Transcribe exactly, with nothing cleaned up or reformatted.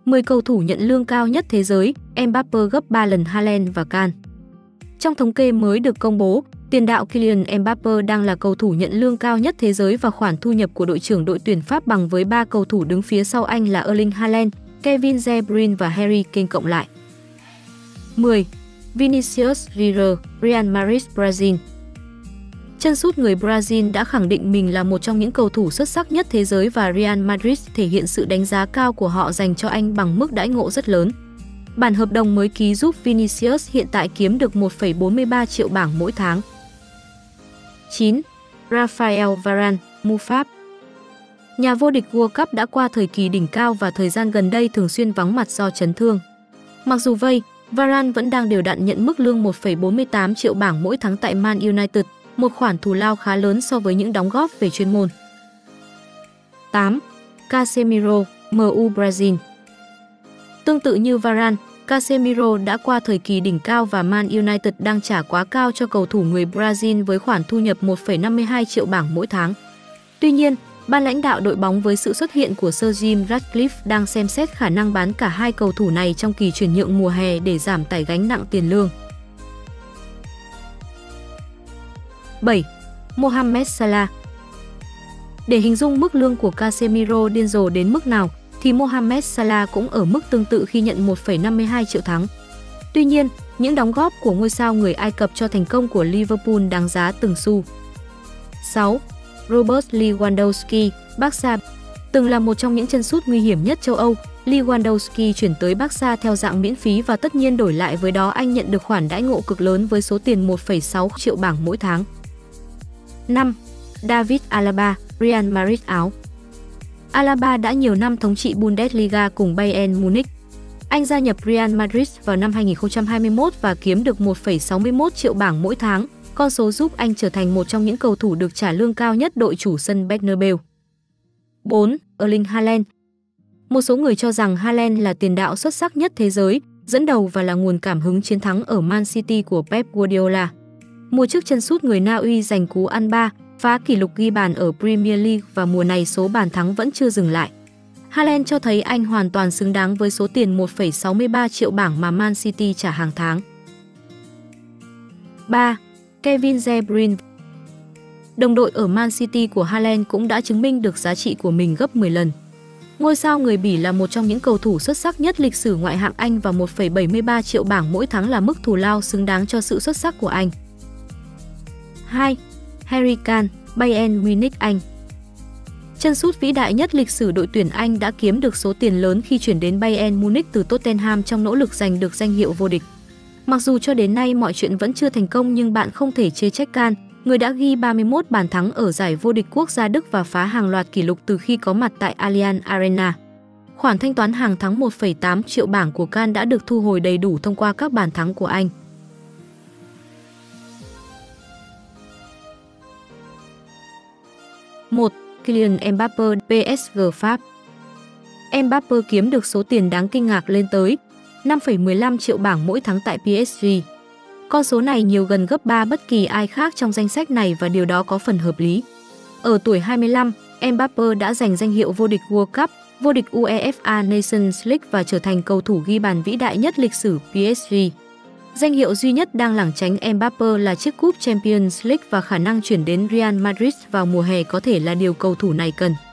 mười cầu thủ nhận lương cao nhất thế giới, Mbappé gấp ba lần Haaland và Can. Trong thống kê mới được công bố, tiền đạo Kylian Mbappé đang là cầu thủ nhận lương cao nhất thế giới và khoản thu nhập của đội trưởng đội tuyển Pháp bằng với ba cầu thủ đứng phía sau anh là Erling Haaland, Kevin De Bruyne và Harry Kane cộng lại. mười. Vinicius Júnior, Real Madrid Brazil. Chân sút người Brazil đã khẳng định mình là một trong những cầu thủ xuất sắc nhất thế giới và Real Madrid thể hiện sự đánh giá cao của họ dành cho anh bằng mức đãi ngộ rất lớn. Bản hợp đồng mới ký giúp Vinicius hiện tại kiếm được một phẩy bốn mươi ba triệu bảng mỗi tháng. chín. Raphael Varane, MU Pháp. Nhà vô địch World Cup đã qua thời kỳ đỉnh cao và thời gian gần đây thường xuyên vắng mặt do chấn thương. Mặc dù vậy, Varane vẫn đang đều đặn nhận mức lương một phẩy bốn mươi tám triệu bảng mỗi tháng tại Man United, một khoản thù lao khá lớn so với những đóng góp về chuyên môn. tám. Casemiro, em u Brazil. Tương tự như Varane, Casemiro đã qua thời kỳ đỉnh cao và Man United đang trả quá cao cho cầu thủ người Brazil với khoản thu nhập một phẩy năm mươi hai triệu bảng mỗi tháng. Tuy nhiên, ban lãnh đạo đội bóng với sự xuất hiện của Sir Jim Ratcliffe đang xem xét khả năng bán cả hai cầu thủ này trong kỳ chuyển nhượng mùa hè để giảm tải gánh nặng tiền lương. bảy. Mohamed Salah. Để hình dung mức lương của Casemiro điên rồ đến mức nào, thì Mohamed Salah cũng ở mức tương tự khi nhận một phẩy năm mươi hai triệu tháng. Tuy nhiên, những đóng góp của ngôi sao người Ai Cập cho thành công của Liverpool đáng giá từng xu. sáu. Robert Lewandowski, Barca. Từng là một trong những chân sút nguy hiểm nhất châu Âu, Lewandowski chuyển tới Barca theo dạng miễn phí và tất nhiên đổi lại với đó anh nhận được khoản đãi ngộ cực lớn với số tiền một phẩy sáu triệu bảng mỗi tháng. năm. David Alaba, Real Madrid Áo. Alaba đã nhiều năm thống trị Bundesliga cùng Bayern Munich. Anh gia nhập Real Madrid vào năm hai nghìn không trăm hai mươi mốt và kiếm được một phẩy sáu mươi mốt triệu bảng mỗi tháng, con số giúp anh trở thành một trong những cầu thủ được trả lương cao nhất đội chủ sân Bernabeu. bốn. Erling Haaland. Một số người cho rằng Haaland là tiền đạo xuất sắc nhất thế giới, dẫn đầu và là nguồn cảm hứng chiến thắng ở Man City của Pep Guardiola. Mùa trước chân sút người Na Uy giành cú ăn ba, phá kỷ lục ghi bàn ở Premier League và mùa này số bàn thắng vẫn chưa dừng lại. Haaland cho thấy anh hoàn toàn xứng đáng với số tiền một phẩy sáu mươi ba triệu bảng mà Man City trả hàng tháng. ba. Kevin De Bruyne. Đồng đội ở Man City của Haaland cũng đã chứng minh được giá trị của mình gấp mười lần. Ngôi sao người Bỉ là một trong những cầu thủ xuất sắc nhất lịch sử ngoại hạng Anh và một phẩy bảy mươi ba triệu bảng mỗi tháng là mức thù lao xứng đáng cho sự xuất sắc của anh. hai. Harry Kane, Bayern Munich Anh. Chân sút vĩ đại nhất lịch sử đội tuyển Anh đã kiếm được số tiền lớn khi chuyển đến Bayern Munich từ Tottenham trong nỗ lực giành được danh hiệu vô địch. Mặc dù cho đến nay mọi chuyện vẫn chưa thành công nhưng bạn không thể chê trách Kane, người đã ghi ba mươi mốt bàn thắng ở giải vô địch quốc gia Đức và phá hàng loạt kỷ lục từ khi có mặt tại Allianz Arena. Khoản thanh toán hàng tháng một phẩy tám triệu bảng của Kane đã được thu hồi đầy đủ thông qua các bàn thắng của anh. một. Kylian Mbappé, pê ét giê Pháp. Mbappé kiếm được số tiền đáng kinh ngạc lên tới năm phẩy mười lăm triệu bảng mỗi tháng tại pê ét giê. Con số này nhiều gần gấp ba bất kỳ ai khác trong danh sách này và điều đó có phần hợp lý. Ở tuổi hai mươi lăm, Mbappé đã giành danh hiệu vô địch World Cup, vô địch UEFA Nations League và trở thành cầu thủ ghi bàn vĩ đại nhất lịch sử pê ét giê. Danh hiệu duy nhất đang lảng tránh Mbappé là chiếc cúp Champions League và khả năng chuyển đến Real Madrid vào mùa hè có thể là điều cầu thủ này cần.